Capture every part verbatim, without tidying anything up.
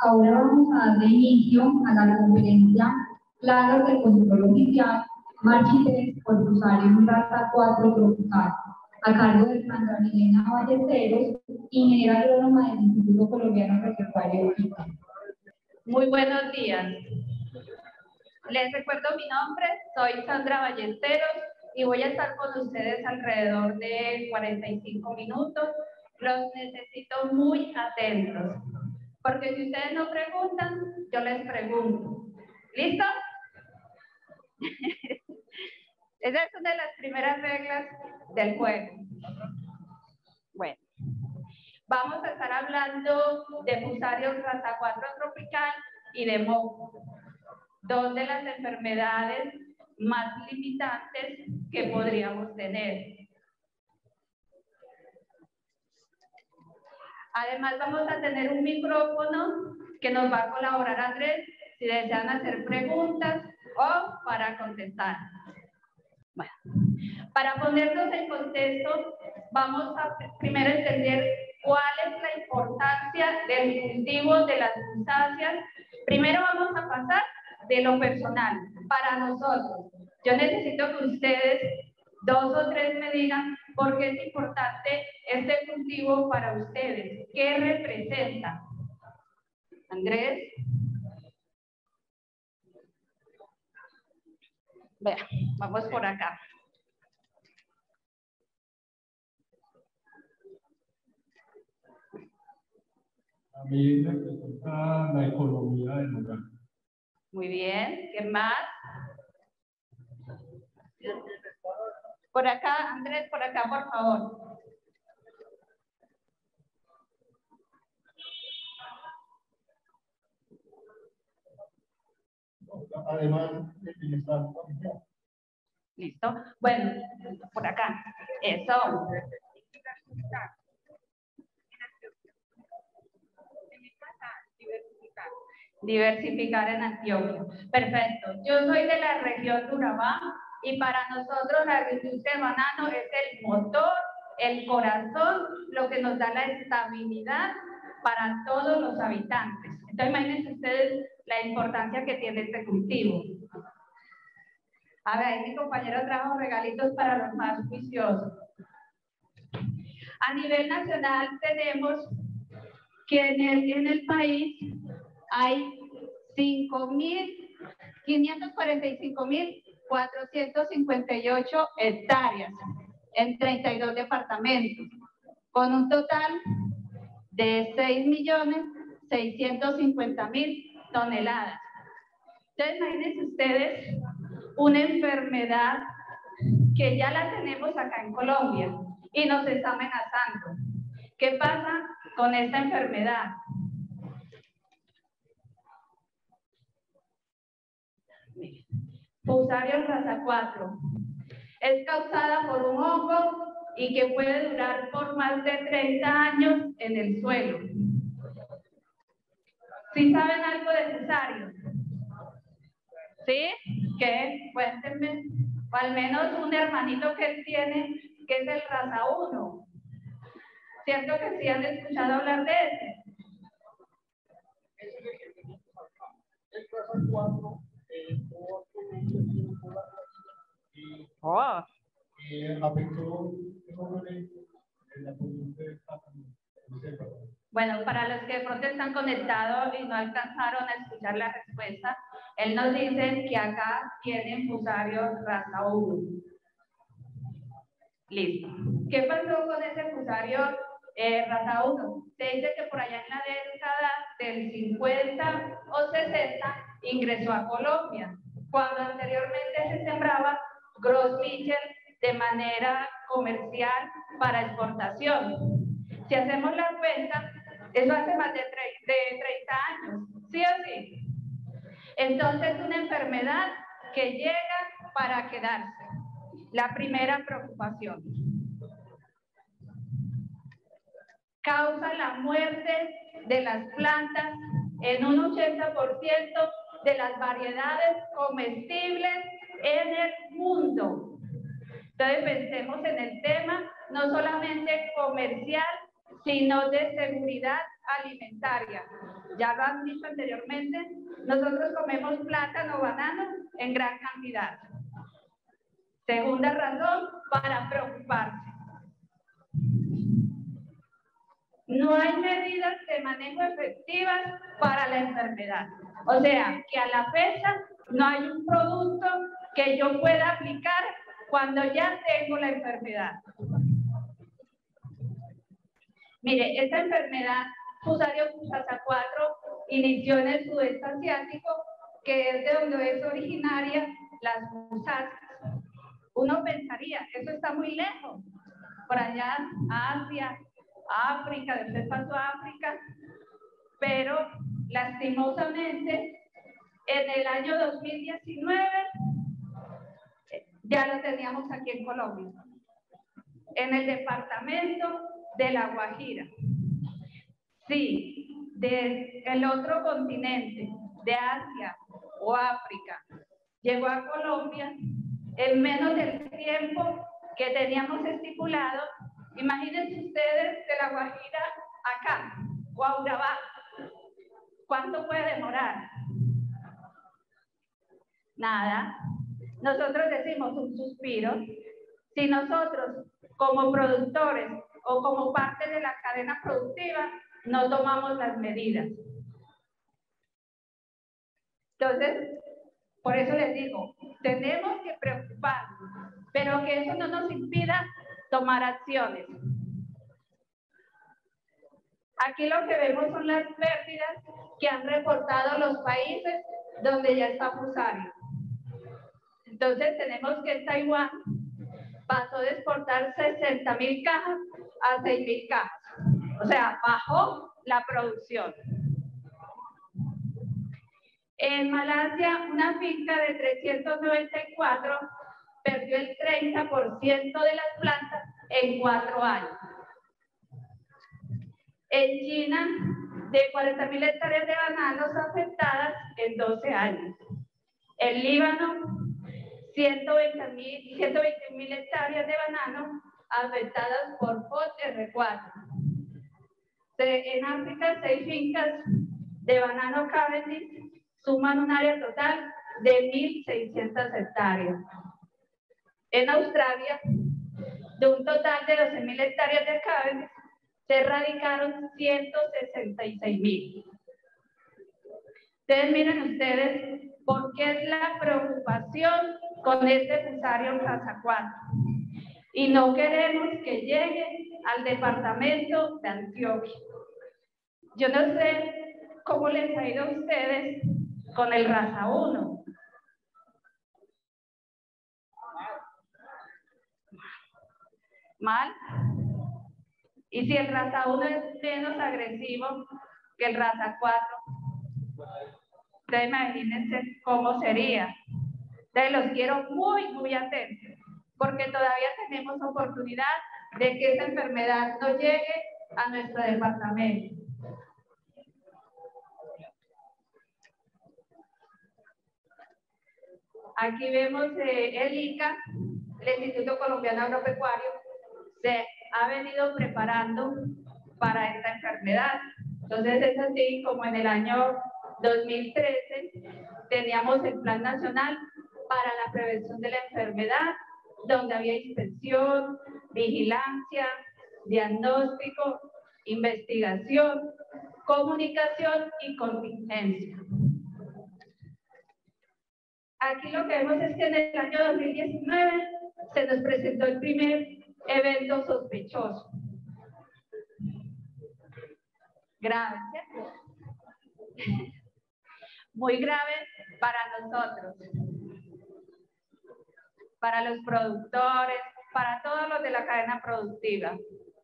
Ahora vamos a darle inicio a la conferencia Plagas del Control Oficial Marchites por Fusarium Rata cuatro tropical, a cargo de Sandra Milena Ballesteros, ingeniera agrónoma del Instituto Colombiano Agropecuario de Ica. Muy buenos días. Les recuerdo mi nombre, soy Sandra Ballesteros y voy a estar con ustedes alrededor de cuarenta y cinco minutos. Los necesito muy atentos, porque si ustedes no preguntan, yo les pregunto. ¿Listo? Esa es una de las primeras reglas del juego. Bueno, vamos a estar hablando de Fusarium Rata cuatro tropical y de moco, dos de las enfermedades más limitantes que podríamos tener. Además, vamos a tener un micrófono que nos va a colaborar Andrés si desean hacer preguntas o para contestar. Bueno, para ponernos en contexto, vamos a primero entender cuál es la importancia del cultivo de las musáceas. Primero vamos a pasar de lo personal, para nosotros. Yo necesito que ustedes, dos o tres, me digan por qué es importante este cultivo para ustedes. ¿Qué representa? Andrés. Vea, vamos por acá. A mí representa la economía del lugar. Muy bien, ¿qué más? Por acá, Andrés, por acá, por favor. Además, el bienestar familiar. Listo. Bueno, por acá. Eso. Diversificar en Antioquia. Perfecto. Yo soy de la región de Urabá y para nosotros la industria del banano es el motor, el corazón, lo que nos da la estabilidad para todos los habitantes. Entonces imagínense ustedes la importancia que tiene este cultivo. A ver, mi compañero trajo regalitos para los más juiciosos. A nivel nacional tenemos que en el, en el país hay quinientos cuarenta y cinco mil cuatrocientos cincuenta y ocho hectáreas en treinta y dos departamentos, con un total de seis millones seiscientos cincuenta mil toneladas. Entonces, imagínense ustedes una enfermedad que ya la tenemos acá en Colombia y nos está amenazando. ¿Qué pasa con esta enfermedad? Fusarium Rata cuatro. Es causada por un hongo y que puede durar por más de treinta años en el suelo. ¿Sí saben algo de Fusarium? ¿Sí? ¿Qué? Cuéntenme. O al menos un hermanito que él tiene, que es el Rata uno. ¿Cierto que sí han escuchado hablar de ese? El Rata cuatro, eh, Oh. eh, afectó enormemente la producción de plátano. Bueno, para los que de pronto están conectados y no alcanzaron a escuchar la respuesta, él nos dice que acá tienen Fusarium Rata uno. Listo. ¿Qué pasó con ese Fusarium eh, Rata uno? Se dice que por allá en la década del cincuenta o sesenta ingresó a Colombia, cuando anteriormente se sembraba Gros Michel de manera comercial para exportación. Si hacemos la cuenta, eso hace más de treinta años, ¿sí o sí? Entonces, es una enfermedad que llega para quedarse. La primera preocupación. Causa la muerte de las plantas en un ochenta por ciento de las variedades comestibles en el mundo. Entonces, pensemos en el tema no solamente comercial, sino de seguridad alimentaria. Ya lo han dicho anteriormente, nosotros comemos plátano o banano en gran cantidad. Segunda razón para preocuparse. No hay medidas de manejo efectivas para la enfermedad. O sea, que a la fecha no hay un producto que yo pueda aplicar cuando ya tengo la enfermedad. Mire, esta enfermedad, Fusarium fusarium cuatro, inició en el sudeste asiático, que es de donde es originaria las fusáceas. Uno pensaría, eso está muy lejos, por allá, Asia, África, después pasó a África, pero lastimosamente en el año dos mil diecinueve ya lo teníamos aquí en Colombia, en el departamento de La Guajira. Sí, del otro continente, de Asia o África, llegó a Colombia en menos del tiempo que teníamos estipulado. Imagínense ustedes de La Guajira acá, o a Urabá, ¿cuánto puede demorar? Nada. Nosotros decimos un suspiro. Si nosotros, como productores o como parte de la cadena productiva, no tomamos las medidas. Entonces, por eso les digo, tenemos que preocuparnos, pero que eso no nos impida tomar acciones. Aquí lo que vemos son las pérdidas que han reportado los países donde ya está Fusarium. Entonces tenemos que Taiwán pasó de exportar sesenta mil cajas a seis mil cajas. O sea, bajó la producción. En Malasia, una finca de trescientos noventa y cuatro perdió el treinta por ciento de las plantas en cuatro años. En China, de cuarenta mil hectáreas de bananos afectadas en doce años. En Líbano, ciento veinte mil hectáreas de banano afectadas por F O D R cuatro. En África, seis fincas de banano Cavendish suman un área total de mil seiscientas hectáreas. En Australia, de un total de doce mil hectáreas de Cavendish, se erradicaron ciento sesenta y seis mil. Entonces, miren ustedes por qué es la preocupación con este Fusarium fusarium cuatro. Y no queremos que llegue al departamento de Antioquia. Yo no sé cómo les ha ido a ustedes con el raza uno. ¿Mal? Y si el raza uno es menos agresivo que el raza cuatro, ustedes imagínense cómo sería. Entonces los quiero muy, muy atentos, porque todavía tenemos oportunidad de que esa enfermedad no llegue a nuestro departamento. Aquí vemos eh, el I C A, el Instituto Colombiano Agropecuario, se ha venido preparando para esta enfermedad. Entonces es así como en el año dos mil trece teníamos el Plan Nacional para la Prevención de la Enfermedad, donde había inspección, vigilancia, diagnóstico, investigación, comunicación y contingencia. Aquí lo que vemos es que en el año dos mil diecinueve se nos presentó el primer evento sospechoso. Grave, ¿cierto? Muy grave para nosotros, para los productores, para todos los de la cadena productiva.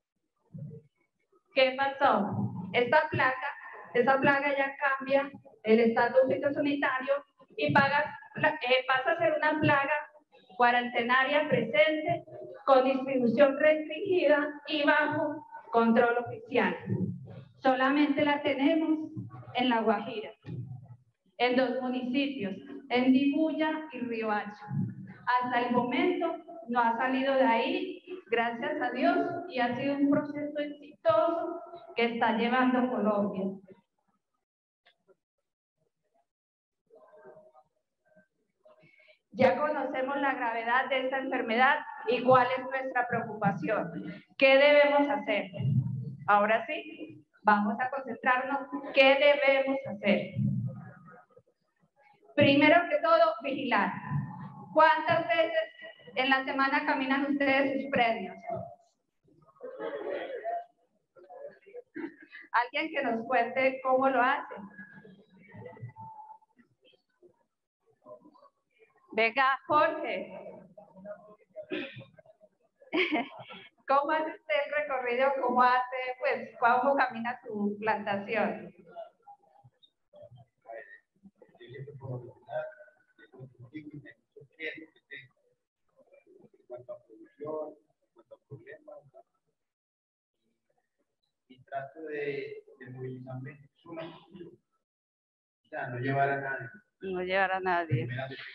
¿Qué pasó? Esta placa, esa plaga ya cambia el estatus fitosanitario y paga, eh, pasa a ser una plaga cuarentenaria presente con distribución restringida y bajo control oficial. Solamente la tenemos en La Guajira, en dos municipios, en Dibuya y Riohacha. Hasta el momento no ha salido de ahí, gracias a Dios, y ha sido un proceso exitoso que está llevando Colombia. Ya conocemos la gravedad de esta enfermedad y cuál es nuestra preocupación. ¿Qué debemos hacer? Ahora sí, vamos a concentrarnos. ¿Qué debemos hacer? Primero que todo, vigilar. ¿Cuántas veces en la semana caminan ustedes sus predios? Alguien que nos cuente cómo lo hace. Venga, Jorge. ¿Cómo hace usted el recorrido? ¿Cómo hace, pues, cómo camina su plantación? Y trato de, de movilizarme solo, o sea, no llevar a nadie. No llevar a nadie.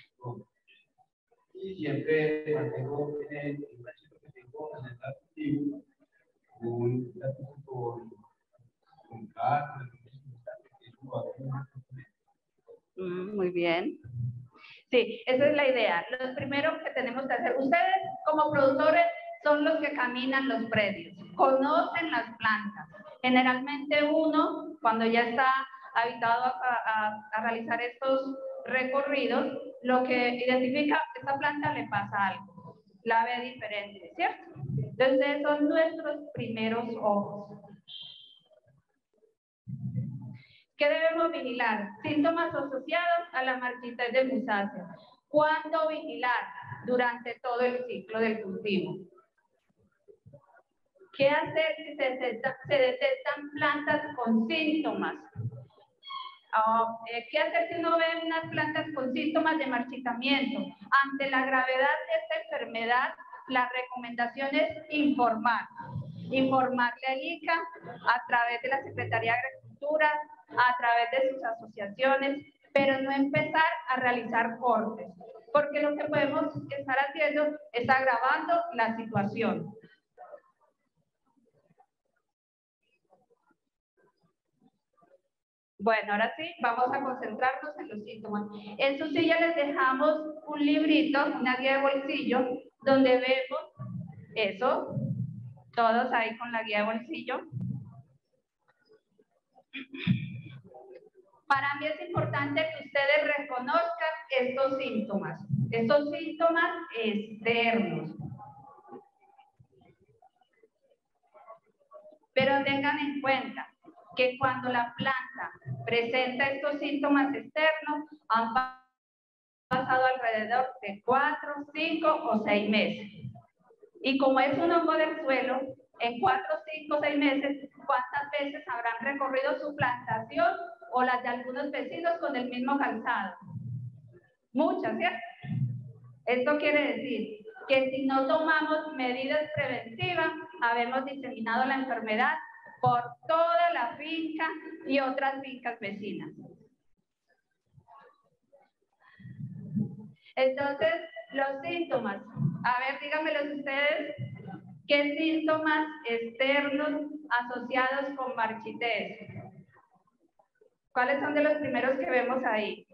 Y siempre mantengo en el ratito que tengo en el activo un ratito con, con carne, mm, muy bien. Sí, esa es la idea. Lo primero que tenemos que hacer, ustedes como productores son los que caminan los predios, conocen las plantas. Generalmente uno, cuando ya está habituado a, a, a realizar estos recorridos, lo que identifica, esta planta le pasa algo, la ve diferente, ¿cierto? Entonces son nuestros primeros ojos. ¿Qué debemos vigilar? Síntomas asociados a la marchitez de musácea. ¿Cuándo vigilar? Durante todo el ciclo del cultivo. ¿Qué hacer si se detectan, se detectan plantas con síntomas? Uh, ¿Qué hacer si uno ve unas plantas con síntomas de marchitamiento? Ante la gravedad de esta enfermedad, la recomendación es informar. Informarle al I C A a través de la Secretaría de Agricultura, a través de sus asociaciones, pero no empezar a realizar cortes, porque lo que podemos estar haciendo es agravando la situación. Bueno, ahora sí, vamos a concentrarnos en los síntomas. En su silla les dejamos un librito, una guía de bolsillo, donde vemos eso, todos ahí con la guía de bolsillo. Para mí es importante que ustedes reconozcan estos síntomas, estos síntomas externos. Pero tengan en cuenta que cuando la planta presenta estos síntomas externos, han pasado alrededor de cuatro, cinco o seis meses. Y como es un hongo del suelo, en cuatro, cinco, seis meses, ¿cuántas veces habrán recorrido su plantación o las de algunos vecinos con el mismo calzado? Muchas, ¿cierto? Esto quiere decir que si no tomamos medidas preventivas, habemos diseminado la enfermedad por toda la finca y otras fincas vecinas. Entonces, los síntomas. A ver, díganmelos ustedes. ¿Qué síntomas externos asociados con marchitez? ¿Cuáles son de los primeros que vemos ahí?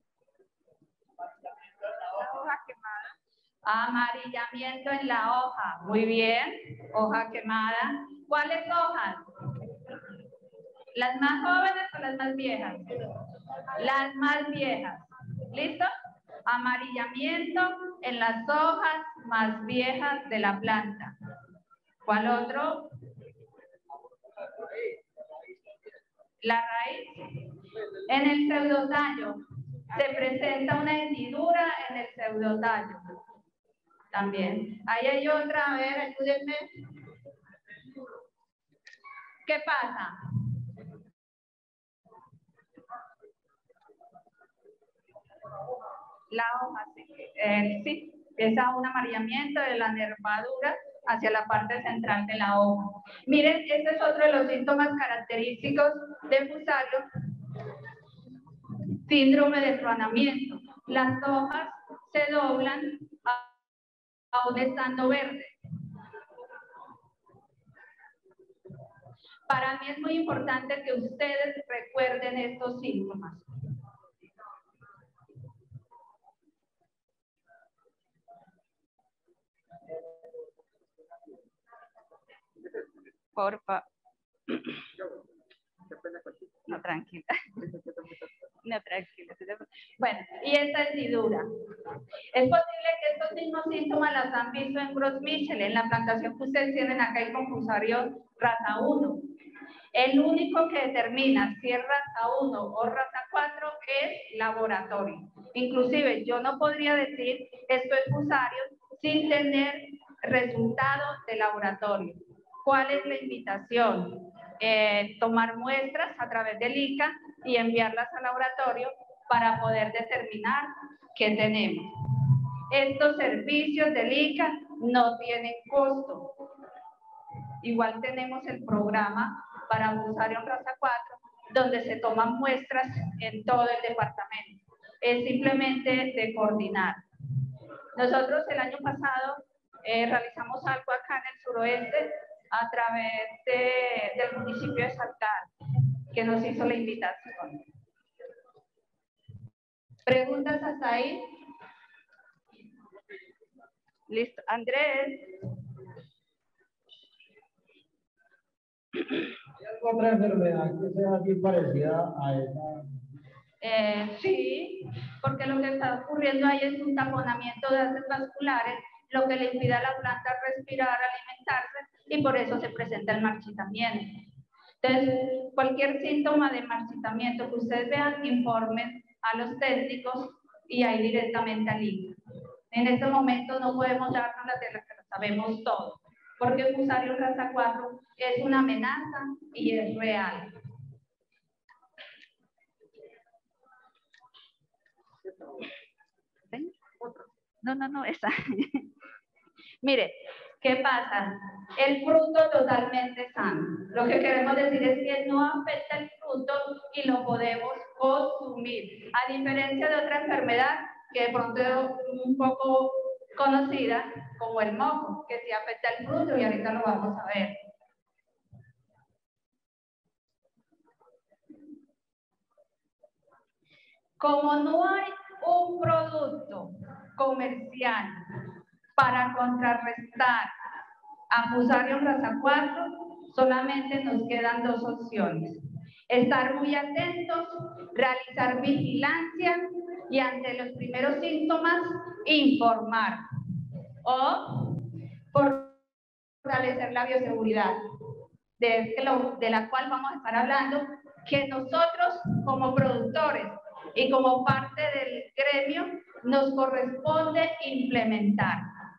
La hoja quemada. Amarillamiento en la hoja. Muy bien. Hoja quemada. ¿Cuáles hojas? ¿Las más jóvenes o las más viejas? Las más viejas. ¿Listo? Amarillamiento en las hojas más viejas de la planta. ¿Cuál otro? La raíz. En el pseudotallo se presenta una hendidura en el pseudotallo. También. Ahí hay otra, a ver, ayúdenme. ¿Qué pasa? La hoja, sí, eh, sí, es un amarillamiento de la nervadura hacia la parte central de la hoja. Miren, este es otro de los síntomas característicos del fusarium, síndrome de tronamiento. Las hojas se doblan aún estando verde. Para mí es muy importante que ustedes recuerden estos síntomas. Porfa. No, tranquila. No, tranquila. Bueno, y esta hendidura. Es posible que estos mismos síntomas las han visto en Gros Michel, en la plantación que ustedes tienen acá en Confusario raza uno. El único que determina si es raza uno o raza cuatro es laboratorio. Inclusive yo no podría decir esto es fusario sin tener resultados de laboratorio. ¿Cuál es la invitación? Eh, tomar muestras a través del I C A y enviarlas al laboratorio para poder determinar qué tenemos. Estos servicios del I C A no tienen costo. Igual tenemos el programa para Fusario raza cuatro, donde se toman muestras en todo el departamento. Es simplemente de coordinar. Nosotros el año pasado eh, realizamos algo acá en el suroeste a través de, del municipio de Saltar, que nos hizo la invitación. ¿Preguntas hasta ahí? Listo. Andrés. ¿Hay otra enfermedad que sea así parecida a esa? Eh, sí, porque lo que está ocurriendo ahí es un taponamiento de haces vasculares, lo que le impide a la planta respirar, alimentarse, y por eso se presenta el marchitamiento. Entonces, cualquier síntoma de marchitamiento que ustedes vean, informen a los técnicos y ahí directamente al I C A. En este momento no podemos darnos la tela que lo sabemos todo, porque Fusario raza cuatro es una amenaza y es real. No, no, no, esa. Mire, ¿qué pasa? El fruto totalmente sano. Lo que queremos decir es que no afecta el fruto y lo podemos consumir. A diferencia de otra enfermedad que de pronto es un poco conocida, como el moco, que sí afecta el fruto y ahorita lo vamos a ver. Como no hay un producto comercial para contrarrestar a Fusarium raza cuatro, solamente nos quedan dos opciones. Estar muy atentos, realizar vigilancia y ante los primeros síntomas, informar. O fortalecer la bioseguridad, de, de la cual vamos a estar hablando, que nosotros como productores y como parte del gremio nos corresponde implementar.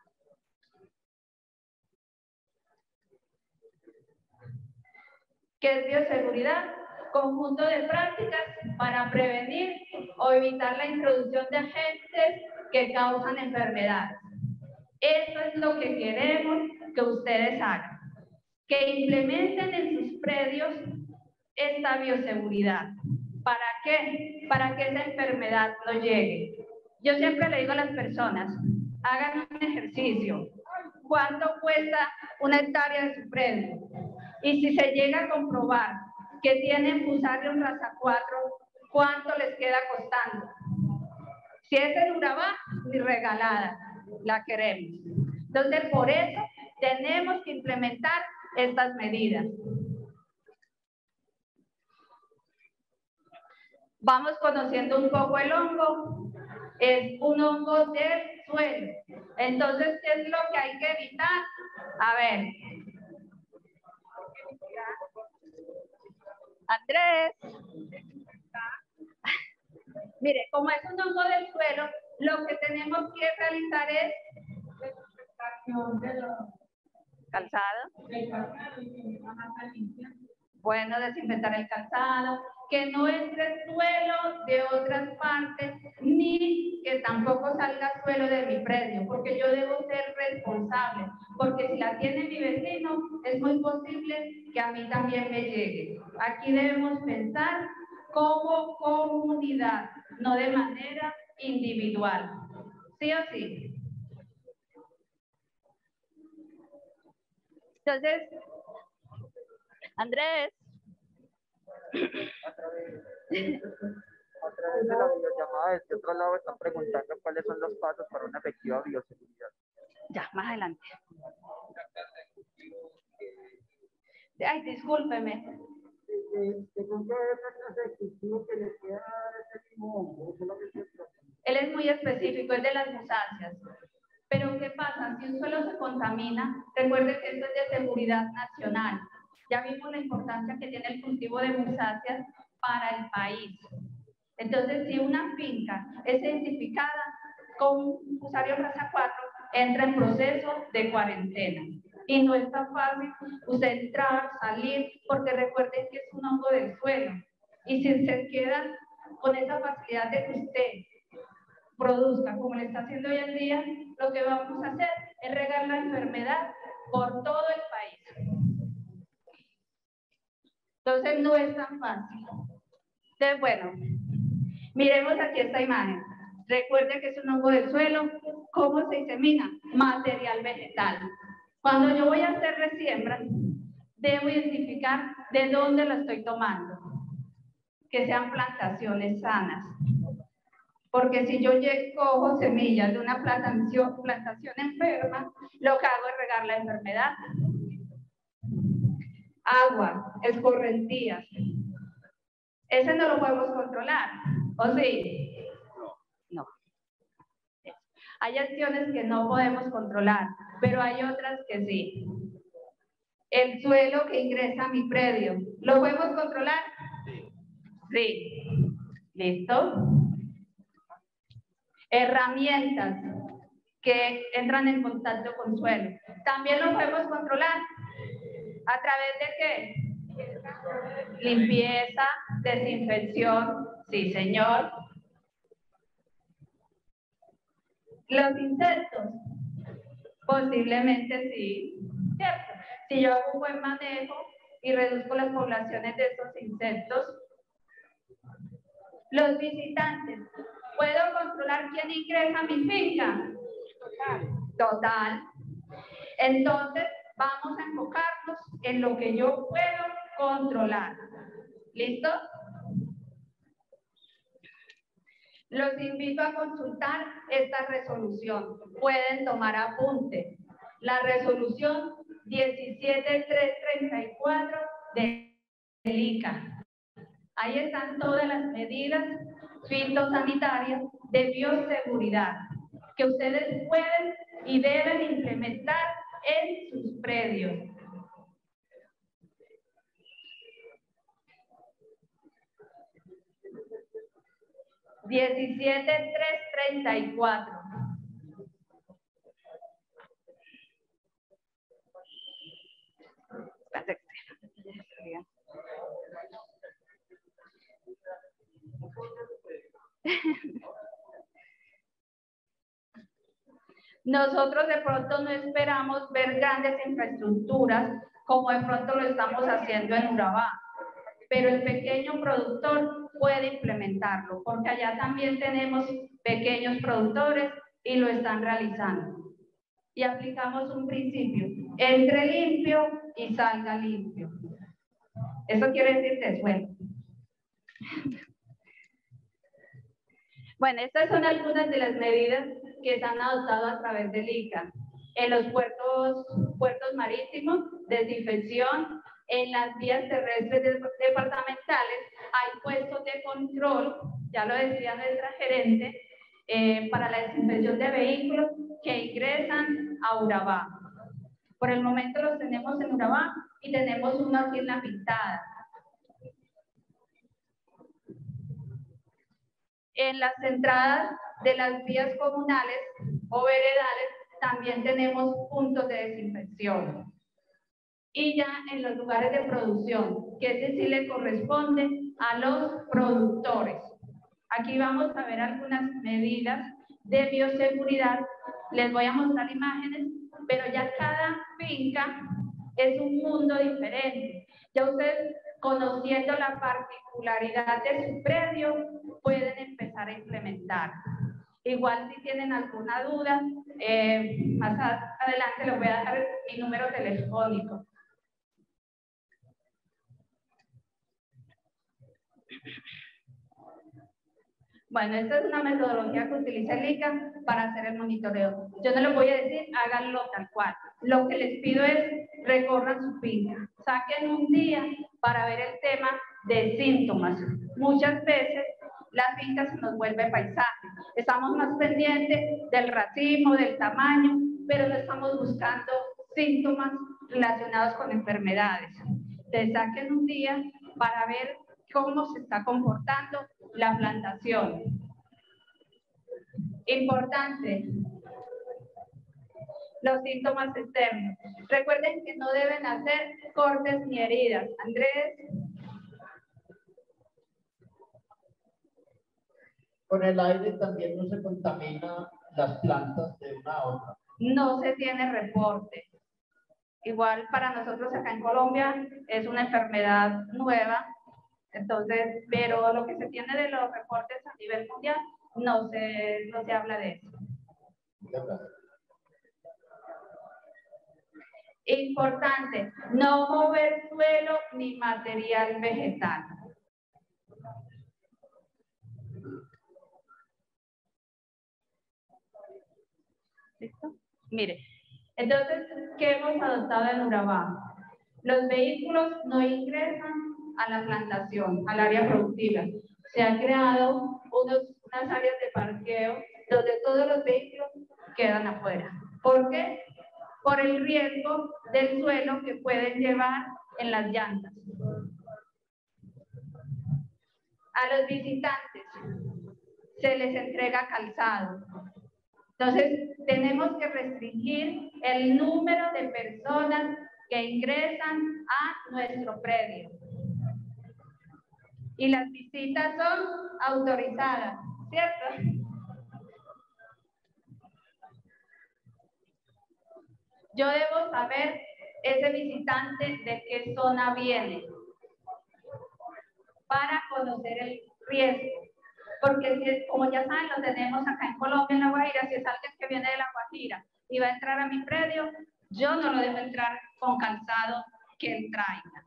¿Qué es bioseguridad? Conjunto de prácticas para prevenir o evitar la introducción de agentes que causan enfermedades. Eso es lo que queremos que ustedes hagan. Que implementen en sus predios esta bioseguridad. ¿Para qué? Para que esa enfermedad no llegue. Yo siempre le digo a las personas, hagan un ejercicio. ¿Cuánto cuesta una hectárea de su predio? Y si se llega a comprobar que tienen Fusarium raza cuatro, ¿cuánto les queda costando? Si es en Urabá, ni regalada, la queremos. Entonces, por eso tenemos que implementar estas medidas. Vamos conociendo un poco el hongo. Es un hongo del suelo. Entonces, ¿qué es lo que hay que evitar? A ver. Andrés. Mire, como es un hongo del suelo, lo que tenemos que realizar es calzado. Bueno, desinfectar el calzado, que no entre suelo de otras partes, ni que tampoco salga suelo de mi predio, porque yo debo ser responsable, porque si la tiene mi vecino, es muy posible que a mí también me llegue. Aquí debemos pensar como comunidad, no de manera individual. ¿Sí o sí? Entonces, Andrés. A través de la videollamada desde otro lado están preguntando cuáles son los pasos para una efectiva bioseguridad. Ya, más adelante. Ay, discúlpeme. Él es muy específico, es de las musáceas. Pero ¿qué pasa? Si un suelo se contamina, recuerde que esto es de seguridad nacional. Ya vimos la importancia que tiene el cultivo de musáceas para el país. Entonces, si una finca es identificada con Fusarium raza cuatro, entra en proceso de cuarentena. Y no es tan fácil usted entrar, salir, porque recuerden que es un hongo del suelo. Y si se queda con esa facilidad de que usted produzca como le está haciendo hoy en día, lo que vamos a hacer es regar la enfermedad por todo el país. Entonces no es tan fácil. Entonces, bueno, miremos aquí esta imagen. Recuerden que es un hongo del suelo. ¿Cómo se disemina? Material vegetal. Cuando yo voy a hacer resiembra, debo identificar de dónde lo estoy tomando. Que sean plantaciones sanas. Porque si yo cojo semillas de una plantación, plantación enferma, lo que hago es regar la enfermedad. Agua, escorrentías. Ese no lo podemos controlar, ¿o sí? No. Hay acciones que no podemos controlar, pero hay otras que sí. El suelo que ingresa a mi predio, ¿lo podemos controlar? Sí. ¿Listo? Herramientas que entran en contacto con suelo, ¿también lo podemos controlar? ¿A través de qué? Limpieza, desinfección, sí señor. Los insectos, posiblemente sí, ¿cierto? Si yo hago un buen manejo y reduzco las poblaciones de estos insectos. Los visitantes, ¿puedo controlar quién ingresa a mi finca? Total. Total. Entonces, vamos a enfocarnos en lo que yo puedo controlar. ¿Listo? Los invito a consultar esta resolución. Pueden tomar apunte. La resolución diecisiete mil trescientos treinta y cuatro de I C A. Ahí están todas las medidas fitosanitarias de bioseguridad que ustedes pueden y deben implementar en sus predios. diecisiete mil trescientos treinta y cuatro. Nosotros de pronto no esperamos ver grandes infraestructuras como de pronto lo estamos haciendo en Urabá, pero el pequeño productor puede implementarlo, porque allá también tenemos pequeños productores y lo están realizando. Y aplicamos un principio, entre limpio y salga limpio. Eso quiere decir después. Bueno, estas son algunas de las medidas que se han adoptado a través del I C A. En los puertos, puertos marítimos, desinfección. En las vías terrestres de, departamentales hay puestos de control, ya lo decía nuestra gerente, eh, para la desinfección de vehículos que ingresan a Urabá. Por el momento los tenemos en Urabá y tenemos uno aquí en La Pintada. En las entradas de las vías comunales o veredales también tenemos puntos de desinfección. Y ya en los lugares de producción, que ese sí le corresponde a los productores. Aquí vamos a ver algunas medidas de bioseguridad. Les voy a mostrar imágenes, pero ya cada finca es un mundo diferente. Ya ustedes, conociendo la particularidad de su predio, pueden empezar a implementar. Igual si tienen alguna duda, eh, más adelante les voy a dejar mi número telefónico. Bueno, esta es una metodología que utiliza el I C A para hacer el monitoreo. Yo no les voy a decir, háganlo tal cual. Lo que les pido es, recorran su finca. Saquen un día para ver el tema de síntomas. Muchas veces la finca se nos vuelve paisaje. Estamos más pendientes del racimo, del tamaño, pero no estamos buscando síntomas relacionados con enfermedades. Entonces, saquen un día para ver cómo se está comportando la plantación. Importante, los síntomas externos. Recuerden que no deben hacer cortes ni heridas. Andrés. Con el aire también no se contamina las plantas de una a otra. No se tiene reporte. Igual para nosotros acá en Colombia es una enfermedad nueva. Entonces, pero lo que se tiene de los reportes a nivel mundial, no se, no se habla de eso. Importante, no mover suelo ni material vegetal. ¿Listo? Mire, entonces, ¿qué hemos adoptado en Urabá? Los vehículos no ingresan a la plantación, al área productiva. Se han creado unos, unas áreas de parqueo donde todos los vehículos quedan afuera. ¿Por qué? Por el riesgo del suelo que pueden llevar en las llantas. A los visitantes se les entrega calzado. Entonces, tenemos que restringir el número de personas que ingresan a nuestro predio. Y las visitas son autorizadas, ¿cierto? Yo debo saber ese visitante de qué zona viene para conocer el riesgo. Porque si, como ya saben, lo tenemos acá en Colombia, en La Guajira, si es alguien que viene de La Guajira y va a entrar a mi predio, yo no lo dejo entrar con calzado que él traiga.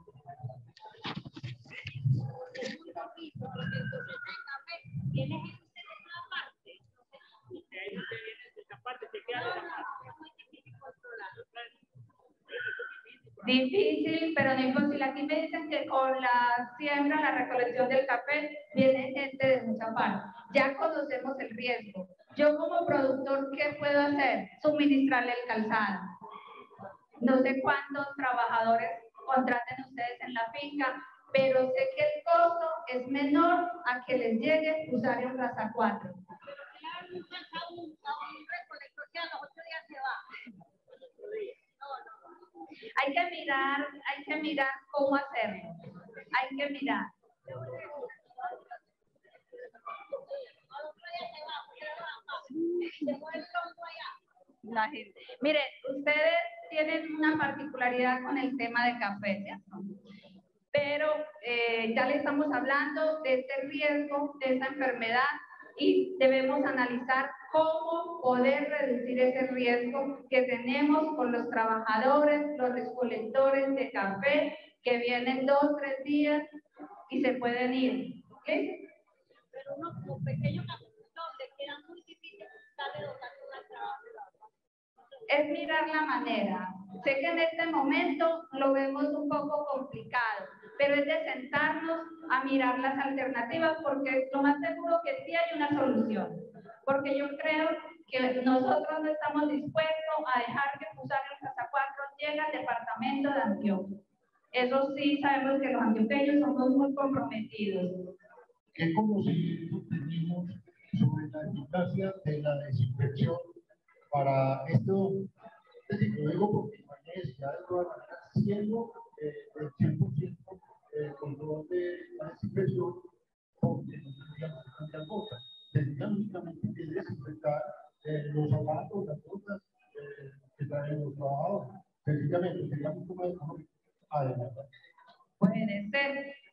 Difícil, pero no imposible. Aquí me dicen que con la siembra, la recolección del café, viene gente de mucha parte. Ya conocemos el riesgo. Yo como productor, ¿qué puedo hacer? Suministrarle el calzado. No sé cuántos trabajadores contraten ustedes en la finca, pero sé que el costo es menor a que les llegue usar un raza cuatro. Hay que mirar, hay que mirar cómo hacerlo. Hay que mirar. La gente. Mire, ustedes tienen una particularidad con el tema de café, ¿cierto? Pero eh, ya le estamos hablando de este riesgo, de esta enfermedad, y debemos analizar cómo poder reducir ese riesgo que tenemos con los trabajadores, los recolectores de café, que vienen dos, tres días y se pueden ir. ¿Okay? Pero uno como pequeño donde queda muy difícil darle dotar con el trabajo. Es mirar la manera. Sé que en este momento lo vemos un poco complicado, pero es de sentarnos a mirar las alternativas, porque lo más seguro que sí hay una solución. Porque yo creo que nosotros no estamos dispuestos a dejar que Fusario Casa cuatro llegue al departamento de Antioquia. Eso sí sabemos que los antioqueños somos muy comprometidos. ¿Qué conocimiento tenemos sobre la eficacia de la desinfección para esto? Es decir, lo digo porque imagínense, ya de todas maneras, siendo eh, el cien por ciento el control de la desinfección, porque no tendríamos que cambiar cosas. Tendríamos únicamente que desinfectar eh, los zapatos, las cosas eh, que traen los trabajadores. Sencillamente, sería mucho más económico. Además. Puede ser.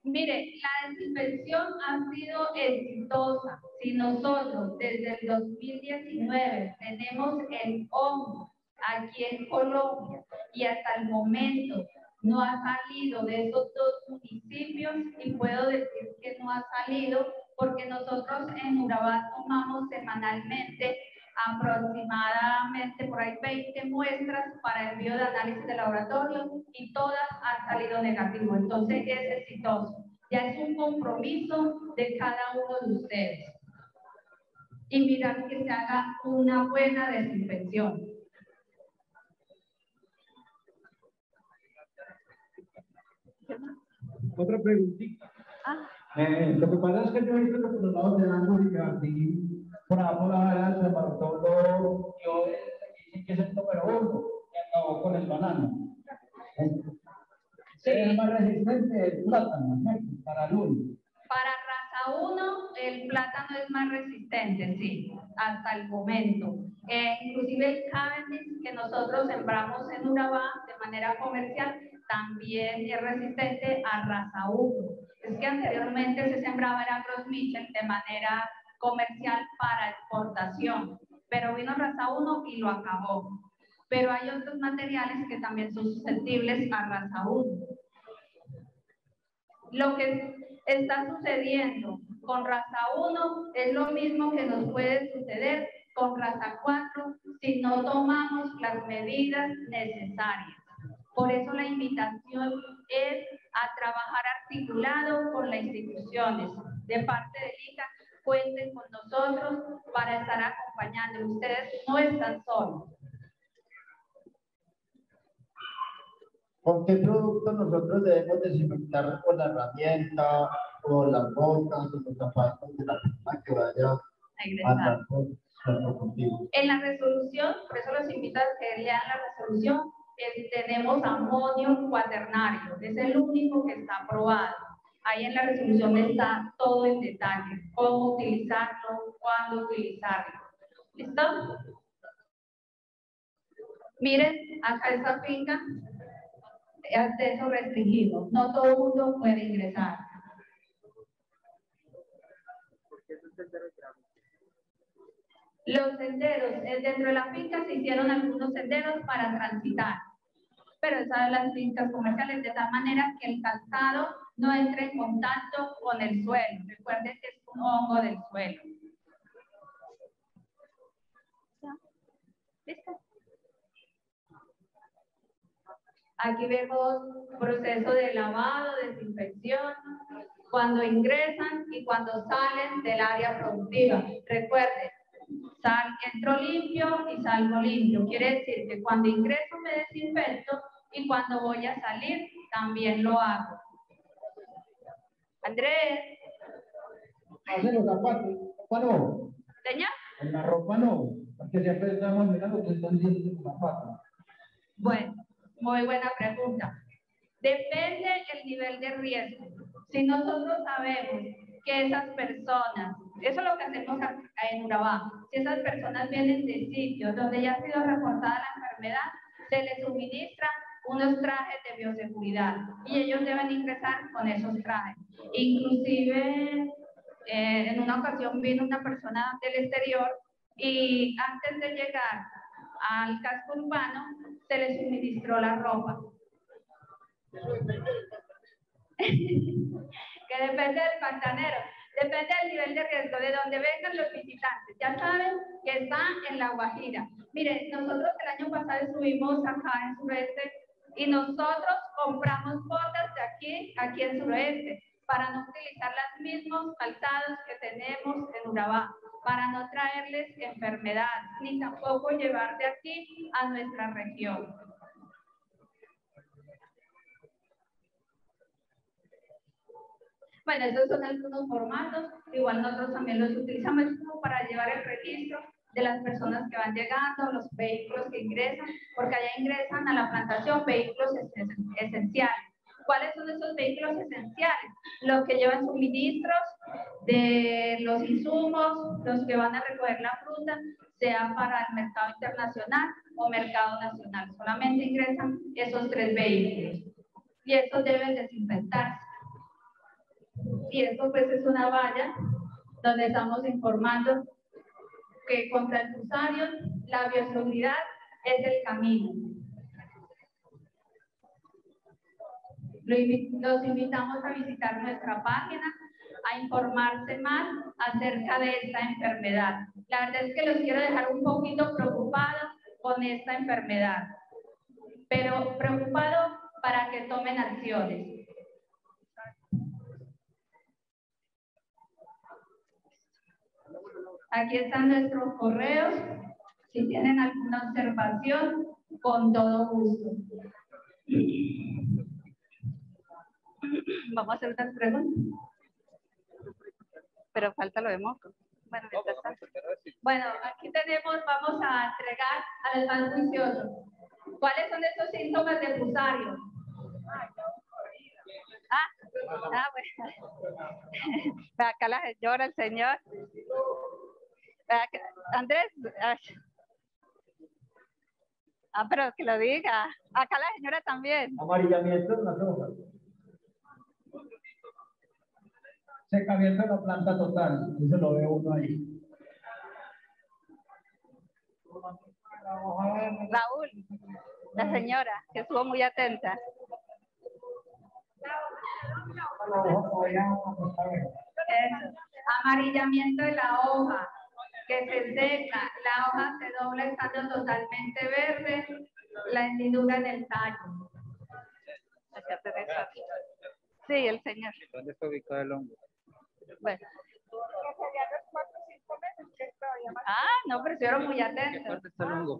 Mire, la desinfección ha sido exitosa. Si nosotros desde el dos mil diecinueve tenemos el hongo aquí en Colombia y hasta el momento no ha salido de esos dos municipios, y puedo decir que no ha salido porque nosotros en Urabá tomamos semanalmente aproximadamente por ahí veinte muestras para envío de análisis de laboratorio y todas han salido negativo. Entonces es exitoso. Ya es un compromiso de cada uno de ustedes. Y mirar que se haga una buena desinfección. Otra preguntita. Ah. Eh, lo que pasa es que yo he visto que por los lados de Ángulo y Jardín, por ahí por la Jara, San Bartolo, yo dicen que es el número uno, que acabó con el banano. Sí. Es más resistente el plátano, ¿no? Para el uno. Para raza uno, el plátano es más resistente, sí, hasta el momento. Eh, inclusive el Cavendish que nosotros sembramos en Urabá de manera comercial también es resistente a raza uno. Es que anteriormente se sembraba el Agros Mitchell de manera comercial para exportación, pero vino raza uno y lo acabó. Pero hay otros materiales que también son susceptibles a raza uno. Lo que está sucediendo con raza uno es lo mismo que nos puede suceder con raza cuatro si no tomamos las medidas necesarias. Por eso la invitación es a trabajar articulado con las instituciones. De parte del I C A, cuenten con nosotros para estar acompañando. Ustedes no están solos. ¿Con qué producto nosotros debemos desinfectar con la herramienta, o las botas, o los zapatos de la persona que vaya a andar por nuestro cultivo? En la resolución, por eso los invito a que lean la resolución, es, tenemos amonio cuaternario, es el único que está aprobado. Ahí en la resolución está todo en detalle, cómo utilizarlo, cuándo utilizarlo. ¿Listo? Miren, acá esta finca, acceso restringido, no todo el mundo puede ingresar. Los senderos, eh, dentro de la finca se hicieron algunos senderos para transitar, pero esas son las fincas comerciales, de tal manera que el calzado no entre en contacto con el suelo. Recuerden que es un hongo del suelo. ¿Listo? Aquí vemos proceso de lavado, desinfección, cuando ingresan y cuando salen del área productiva. Recuerden, sal, entro limpio y salgo limpio. Quiere decir que cuando ingreso me desinfecto y cuando voy a salir también lo hago. Andrés. Hacen los zapatos, ropa no. ¿Señor? En la ropa no, porque siempre estamos mirando que están diciendo los zapatos. Bueno, muy buena pregunta. Depende el nivel de riesgo. Si nosotros sabemos que esas personas, eso es lo que hacemos en Urabá, si esas personas vienen de sitios donde ya ha sido reportada la enfermedad, se les suministra unos trajes de bioseguridad y ellos deben ingresar con esos trajes. Inclusive, eh, en una ocasión vino una persona del exterior y antes de llegar al casco urbano se les suministró la ropa. Que depende del pantanero, depende del nivel de riesgo, de donde vengan los visitantes. Ya saben que está en La Guajira. Miren, nosotros el año pasado estuvimos acá en Suroeste y nosotros compramos botas de aquí, aquí en Suroeste, para no utilizar los mismos calzados que tenemos en Urabá, para no traerles enfermedad, ni tampoco llevar de aquí a nuestra región. Bueno, esos son algunos formatos, igual nosotros también los utilizamos como para llevar el registro de las personas que van llegando, los vehículos que ingresan, porque allá ingresan a la plantación vehículos esenciales. ¿Cuáles son esos vehículos esenciales? Los que llevan suministros de los insumos, los que van a recoger la fruta, sea para el mercado internacional o mercado nacional. Solamente ingresan esos tres vehículos y estos deben desinfectarse. Y esto pues es una valla donde estamos informando que contra el fusario la bioseguridad es el camino. Los invitamos a visitar nuestra página, a informarse más acerca de esta enfermedad. La verdad es que los quiero dejar un poquito preocupados con esta enfermedad, pero preocupados para que tomen acciones. Aquí están nuestros correos. Si tienen alguna observación, con todo gusto. Vamos a hacer unas preguntas. Pero falta lo de moco. Bueno, bueno, aquí tenemos, vamos a entregar a los más juiciosos. ¿Cuáles son esos síntomas de fusario? Ah, ah, bueno. Acá la señora, el señor. Andrés. Ah, pero que lo diga. Acá la señora también. Amarillamiento en las hojas. Secamiento de la planta total. Eso lo ve uno ahí. Raúl, la señora, que estuvo muy atenta. Eso. Amarillamiento de la hoja, que se seca, la hoja se dobla estando totalmente verde, la hendidura en el tallo. Sí, el señor. ¿Dónde está ubicado el hongo? Bueno. Ah, no, pero estuvieron muy atentos. ¿Qué parte está el hongo?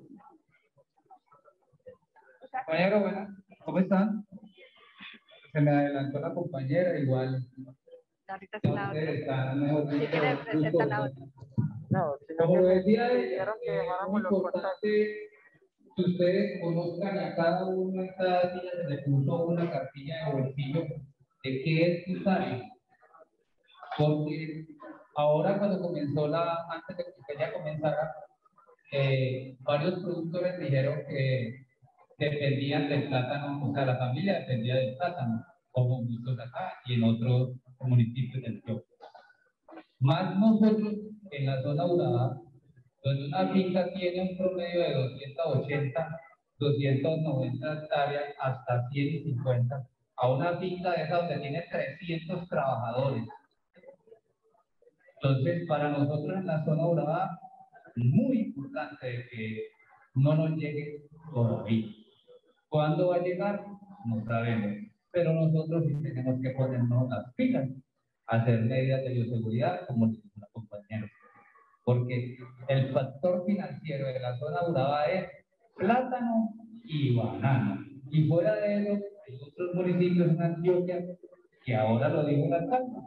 Compañero, bueno, ¿cómo están? Se me adelantó la compañera, igual. Ahorita se la Ustedes están mejor. Si quiere, presenta la otra. No, sino Como lo que decía, me es dijeron que dejáramos muy los contactos. importante que ustedes conozcan a cada uno de cada día se le puso una cartilla de bolsillo de qué es fusario. Porque ahora cuando comenzó la, antes de que ella comenzara, eh, varios productores dijeron que dependían del plátano, o sea, la familia dependía del plátano, como muchos acá y en otros municipios del Chocó. Más nosotros en la zona Urabá, donde una finca tiene un promedio de doscientas ochenta, doscientas noventa hectáreas hasta ciento cincuenta, a una finca de esa donde tiene trescientos trabajadores. Entonces, para nosotros en la zona Urabá, muy importante que no nos llegue todavía. ¿Cuándo va a llegar? No sabemos. Pero nosotros sí tenemos que ponernos las pilas, hacer medidas de bioseguridad, como dice la compañera. Porque el factor financiero de la zona Urabá es plátano y banano. Y fuera de eso, hay otros municipios en Antioquia, que ahora lo digo en la alcalde,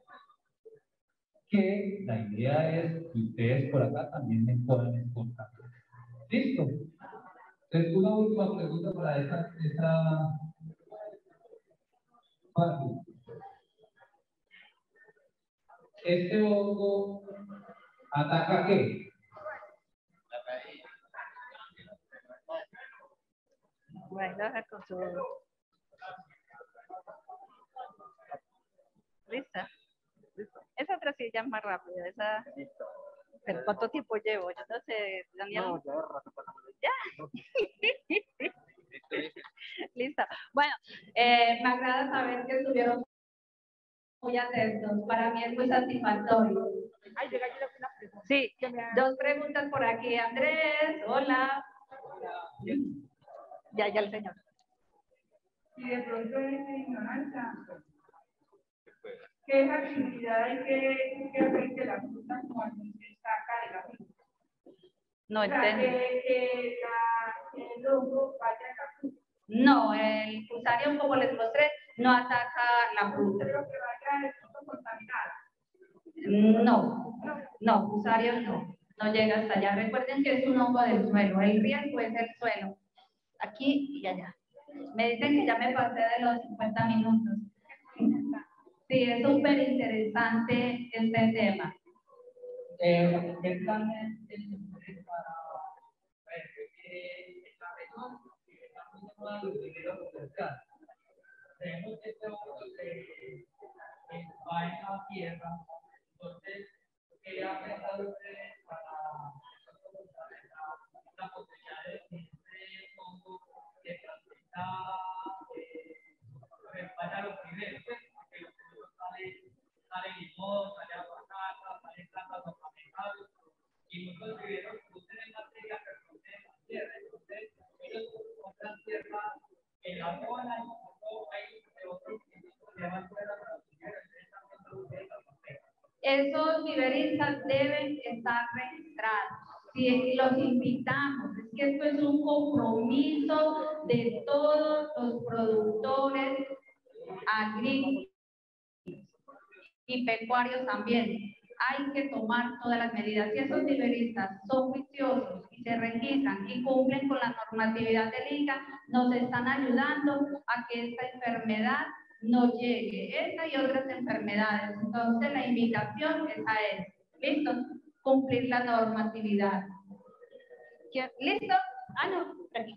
que la idea es que ustedes por acá también me puedan exportar. ¿Listo? Entonces, una última pregunta para esta, esta parte. ¿Este hongo ataca qué? Bueno, con su... ¿Lista? Esa otra sí ya es más rápida. Esa... ¿Pero cuánto tiempo llevo? Yo no sé, Daniel. No, ya, ¿Ya? Listo. Bueno, eh, me agrada saber que estuvieron muy atentos. Para mí es muy satisfactorio. Ay, llega aquí una pregunta. Sí, dos preguntas por aquí. Andrés, hola. Ya, ya el señor. Y de pronto es ignorancia. ¿Qué actividad hay que, que hacer que la fruta cuando se saca de la fruta? No o sea, entiendo. Que, que la, el hongo vaya a la fruta. No, el fusarium, como les mostré, no ataca la fruta. Pero que vaya el fruto contaminado. No, no, fusarium no, no llega hasta allá. Recuerden que es un hongo del suelo, el riesgo es el suelo, aquí y allá. Me dicen que ya me pasé de los cincuenta minutos. Sí, es súper interesante este tema. Eh, ¿Qué planes tienen ustedes para eh, la región que está muy llamada de dinero comercial? Tenemos este hongo de va en la tierra. Entonces, ¿qué ha pensado usted para la posibilidad de que este hongo que transmita eh, vaya a los niveles? Pues, porque los frutos salen, sale limón, sale aguacate, salen plantas ornamentales, y muchos viveros producen en la tierra, pero producen en la tierra. Entonces, ellos compran tierra en la zona y luego hay otros que se llaman fuera para los viveros. Esos viveristas deben estar registrados. Si los invitamos, es que esto es un compromiso de todos los productores agrícolas y pecuarios también. Hay que tomar todas las medidas. Si esos viveristas son juiciosos y se registran y cumplen con la normatividad del I N C A, nos están ayudando a que esta enfermedad no llegue, esta y otras enfermedades. Entonces la invitación es a eso. ¿Listo? Cumplir la normatividad. ¿Listo? Ah, no.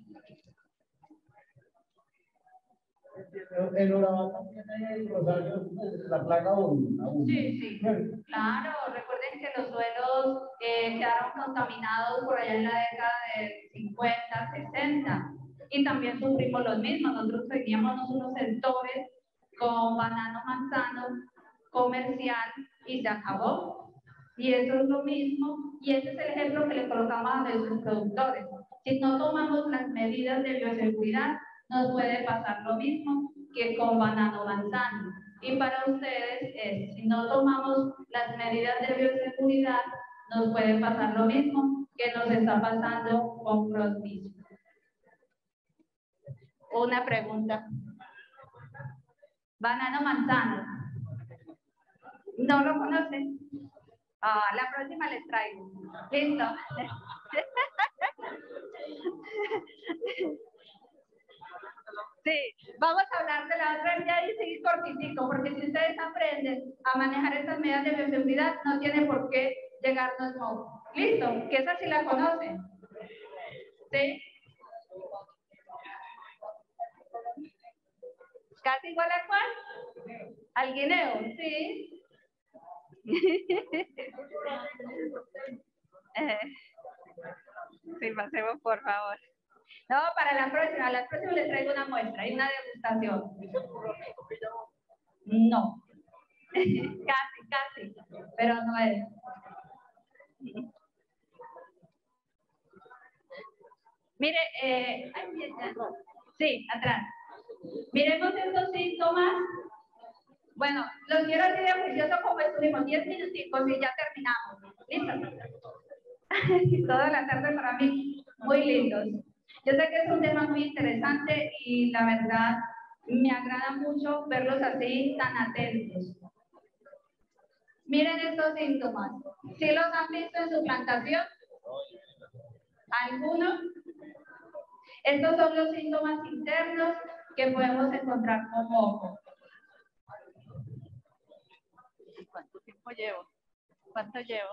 En Urabá también hay Rosario, la plaga aún. Sí, sí. Claro, recuerden que los suelos eh, quedaron contaminados por allá en la década de cincuenta, sesenta. Y también sufrimos los mismos. Nosotros teníamos unos sectores con banano manzano comercial y se acabó. Y eso es lo mismo, y ese es el ejemplo que le colocamos a nuestros productores. Si no tomamos las medidas de bioseguridad, nos puede pasar lo mismo que con banano manzano. Y para ustedes, es, si no tomamos las medidas de bioseguridad, nos puede pasar lo mismo que nos está pasando con Crosby. Una pregunta. Banano manzano. ¿No lo conocen? Ah, la próxima les traigo. ¿Listo? Sí, vamos a hablar de la otra ya y seguir cortitico, porque si ustedes aprenden a manejar estas medidas de bioseguridad, no tiene por qué llegarnos moco. ¿Listo? Que esa sí la conocen. ¿Sí? ¿Casi igual a cuál? Al guineo, sí. Sí, pasemos por favor. No, para la próxima, a la próxima les traigo una muestra y una degustación. No. Casi, casi, pero no es. Mire, eh, sí, atrás. Miremos estos síntomas. Bueno, los quiero así de juicioso como estuvimos, diez minuticos y ya terminamos. ¿Listo? Toda la tarde para mí, muy lindos. Yo sé que es un tema muy interesante y la verdad me agrada mucho verlos así tan atentos. Miren estos síntomas. ¿Sí los han visto en su plantación? ¿Algunos? Estos son los síntomas internos que podemos encontrar con moco. ¿Cuánto tiempo llevo? ¿Cuánto llevo?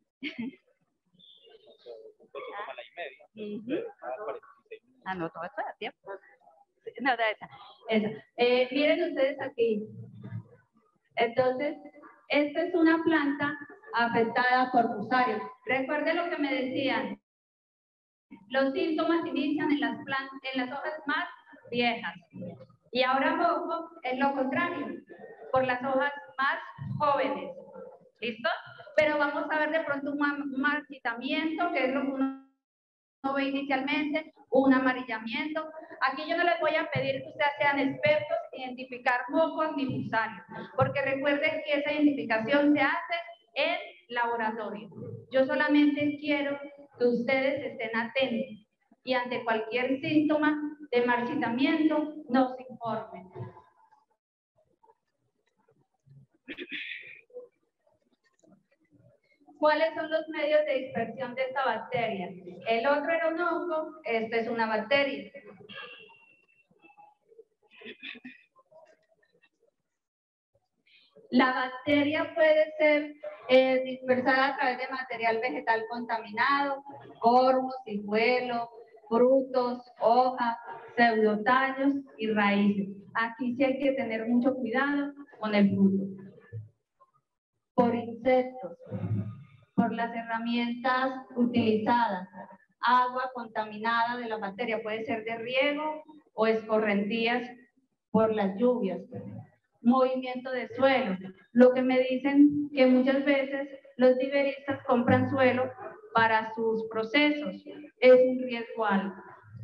Uh-huh. Ah, no, todo esto da tiempo. No, da esa. esa. Eh, miren ustedes aquí. Entonces, esta es una planta afectada por fusarios. Recuerden lo que me decían. Los síntomas inician en las, plantas, en las hojas más viejas. Y ahora moco es lo contrario, por las hojas más jóvenes. ¿Listo? Pero vamos a ver de pronto un marchitamiento, que es lo que uno ve inicialmente, un amarillamiento. Aquí yo no les voy a pedir que ustedes sean expertos en identificar mocos ni fusarios, porque recuerden que esa identificación se hace en laboratorio. Yo solamente quiero que ustedes estén atentos y ante cualquier síntoma de marchitamiento nos informen. ¿Cuáles son los medios de dispersión de esta bacteria? El otro era un hongo, esta es una bacteria. La bacteria puede ser eh, dispersada a través de material vegetal contaminado, cormos, ciruelos, frutos, hojas, pseudotallos y raíces. Aquí sí hay que tener mucho cuidado con el fruto. por insectos, por las herramientas utilizadas, agua contaminada de la materia, puede ser de riego o escorrentías por las lluvias, movimiento de suelo. Lo que me dicen que muchas veces los viveristas compran suelo para sus procesos, es un riesgo alto.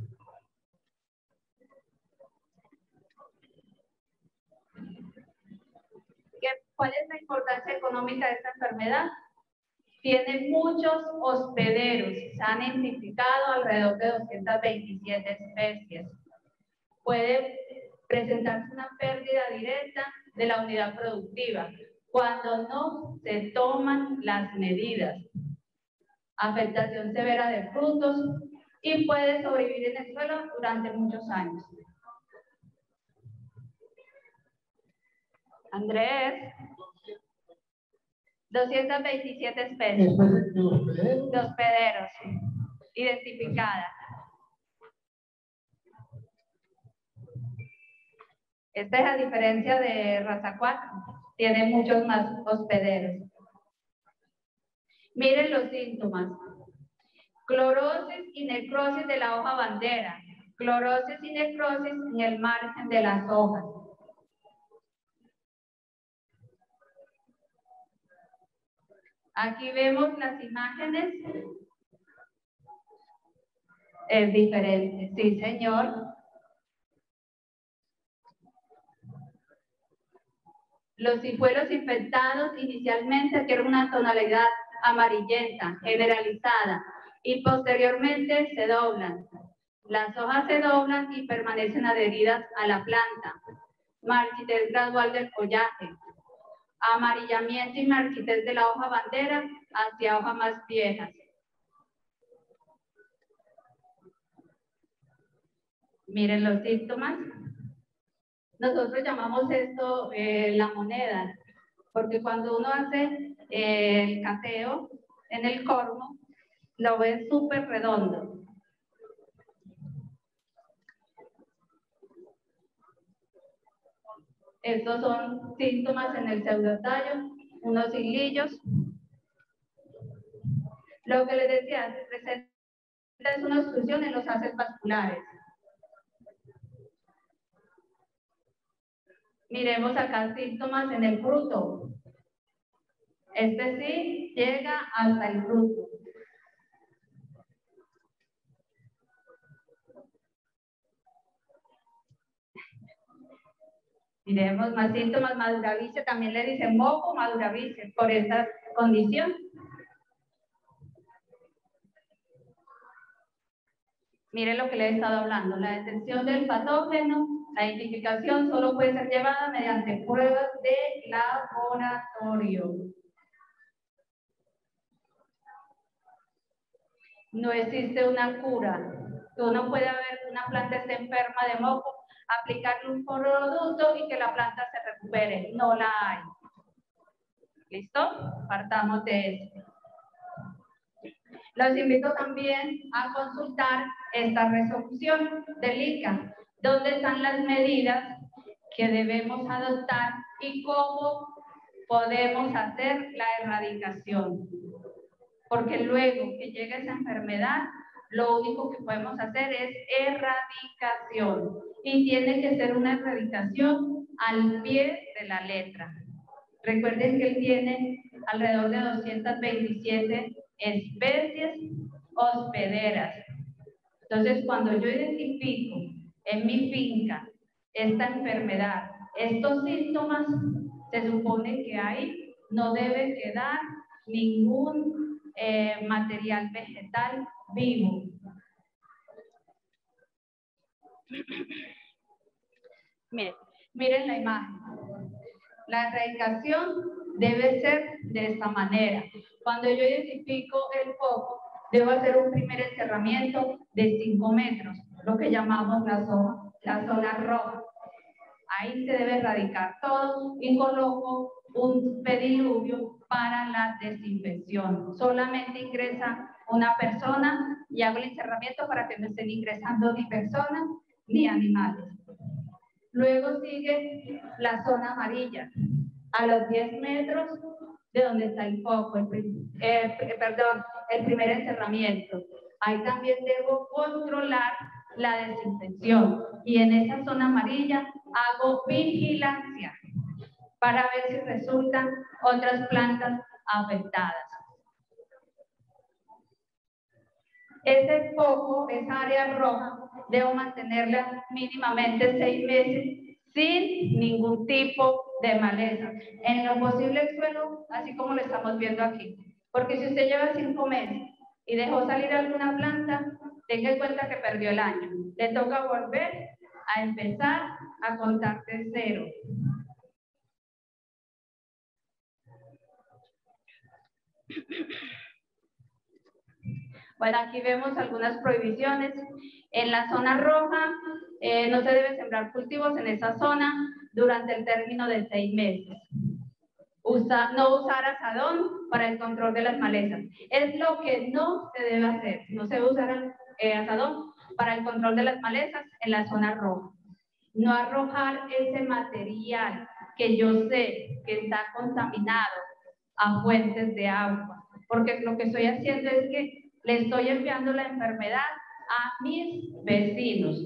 ¿Cuál es la importancia económica de esta enfermedad? Tiene muchos hospederos, se han identificado alrededor de doscientas veintisiete especies. Puede presentarse una pérdida directa de la unidad productiva cuando no se toman las medidas. Afectación severa de frutos y puede sobrevivir en el suelo durante muchos años. Andrés, doscientas veintisiete especies de hospederos identificadas. Esta es a diferencia de raza cuatro, tiene muchos más hospederos. Miren los síntomas. Clorosis y necrosis de la hoja bandera. Clorosis y necrosis en el margen de las hojas. Aquí vemos las imágenes. Es diferente, sí, señor. Los hijuelos infectados inicialmente adquieren una tonalidad amarillenta, generalizada, y posteriormente se doblan. Las hojas se doblan y permanecen adheridas a la planta. Marchitez gradual del follaje. Amarillamiento y marchitez de la hoja bandera hacia hojas más viejas. Miren los síntomas. Nosotros llamamos esto eh, la moneda, porque cuando uno hace eh, el cateo en el corno, lo ven súper redondo. Estos son síntomas en el pseudotallo, unos hilillos. Lo que les decía, se presenta es una obstrucción en los haces vasculares. Miremos acá síntomas en el fruto. Este sí llega hasta el fruto. Miremos más síntomas, maduravicie, también le dicen moco, maduravicie, por esta condición. Miren lo que le he estado hablando, la detección del patógeno, la identificación solo puede ser llevada mediante pruebas de laboratorio. No existe una cura. Uno puede ver que una planta esté enferma de moco, aplicarle un producto y que la planta se recupere. No la hay. ¿Listo? Partamos de eso. Los invito también a consultar esta resolución del I C A, donde están las medidas que debemos adoptar y cómo podemos hacer la erradicación. Porque luego que llegue esa enfermedad, lo único que podemos hacer es erradicación. Y tiene que ser una erradicación al pie de la letra. Recuerden que él tiene alrededor de doscientas veintisiete especies hospederas. Entonces, cuando yo identifico en mi finca esta enfermedad, estos síntomas, se supone que ahí no debe quedar ningún eh, material vegetal vivo. Miren, miren la imagen. La erradicación debe ser de esta manera. Cuando yo identifico el foco, debo hacer un primer encerramiento de cinco metros, lo que llamamos la zona, la zona roja. Ahí se debe erradicar todo y coloco un pediluvio para la desinfección. Solamente ingresa una persona y hago el encerramiento para que no estén ingresando ni personas ni animales. Luego sigue la zona amarilla. A los diez metros de donde está el foco, el, eh, perdón, el primer encerramiento. Ahí también debo controlar la desinfección y en esa zona amarilla hago vigilancia para ver si resultan otras plantas afectadas. Ese foco, esa área roja, debo mantenerla mínimamente seis meses sin ningún tipo de maleza. En lo posible el suelo, así como lo estamos viendo aquí. Porque si usted lleva cinco meses y dejó salir alguna planta, tenga en cuenta que perdió el año. Le toca volver a empezar a contar de cero. Bueno, aquí vemos algunas prohibiciones. En la zona roja eh, no se debe sembrar cultivos en esa zona durante el término de seis meses. Usa, no usar azadón para el control de las malezas. Es lo que no se debe hacer. No se debe usar eh, azadón para el control de las malezas en la zona roja. No arrojar ese material que yo sé que está contaminado a fuentes de agua, porque lo que estoy haciendo es que le estoy enviando la enfermedad a mis vecinos.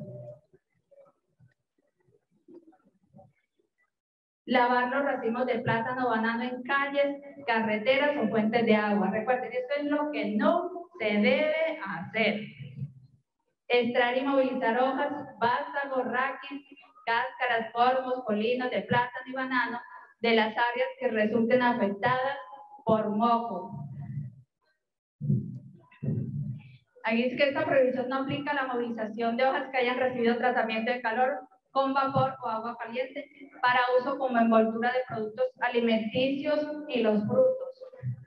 Lavar los racimos de plátano o banano en calles, carreteras o fuentes de agua. Recuerden, esto es lo que no se debe hacer. Extraer y movilizar hojas, vástagos, raquis, cáscaras, polvos, colinos de plátano y banano de las áreas que resulten afectadas por moco. Aquí es que esta prohibición no aplica a la movilización de hojas que hayan recibido tratamiento de calor con vapor o agua caliente para uso como envoltura de productos alimenticios y los frutos.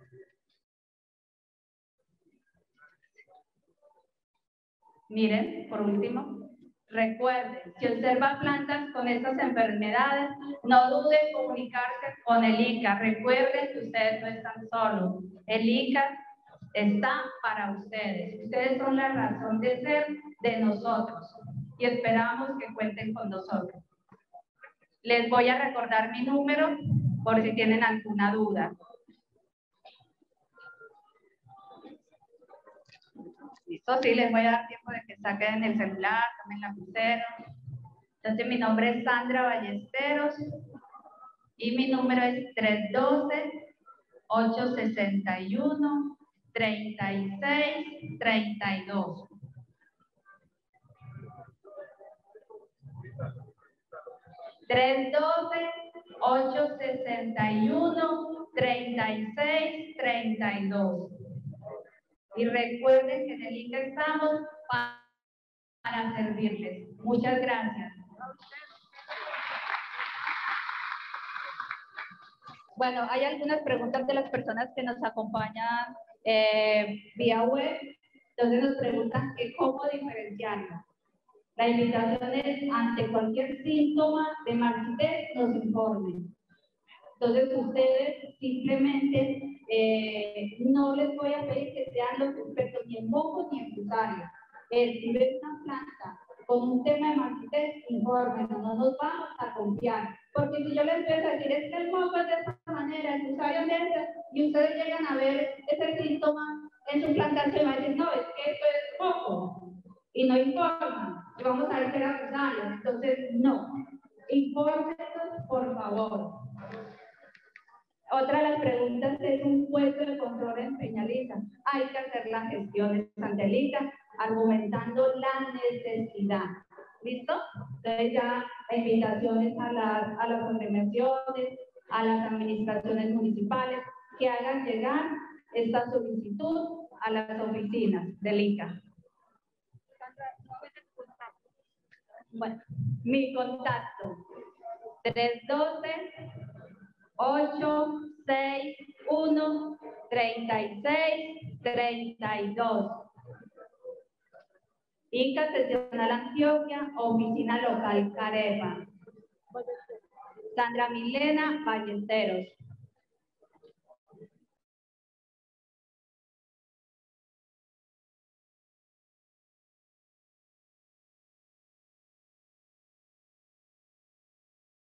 Miren, por último, recuerden, si observa plantas con estas enfermedades, no duden en comunicarse con el I C A. Recuerden que ustedes no están solos. El I C A está para ustedes. Ustedes son la razón de ser de nosotros y esperamos que cuenten con nosotros. Les voy a recordar mi número por si tienen alguna duda. ¿Listo? Sí, les voy a dar tiempo de que saquen el celular, tomen la lapicero. Entonces, mi nombre es Sandra Ballesteros y mi número es tres uno dos, ocho seis uno, tres seis tres dos. tres uno dos, ocho seis uno, tres seis tres dos. Y recuerden que en el I C A estamos para, para servirles. Muchas gracias. Bueno, hay algunas preguntas de las personas que nos acompañan eh, vía web. Entonces nos preguntan que cómo diferenciarlo. La invitación es, ante cualquier síntoma de marchitez, nos informen. Entonces ustedes simplemente eh, no les voy a pedir que sean los expertos ni en moco ni en fusaria. Eh, si ven una planta con un tema de marchitez, informen, no nos vamos a confiar. Porque si yo les empiezo a decir, es que el moco es de esta manera, el fusario es de esta, y ustedes llegan a ver ese síntoma en su plantación y van a decir, no, es que esto es moco. Y no informan, y vamos a ver que era fusario. Entonces, no. Infórmenos, por favor. Otra de las preguntas es un puesto de control en Peñaliza. Hay que hacer las gestiones ante el I C A, argumentando la necesidad. ¿Listo? Entonces ya invitaciones a las, a las organizaciones, a las administraciones municipales, que hagan llegar esta solicitud a las oficinas del I C A. Bueno, mi contacto, tres uno dos, ocho seis uno, tres seis tres dos. I C A Seccional Antioquia, Oficina Local Carepa. Sandra Milena Ballesteros.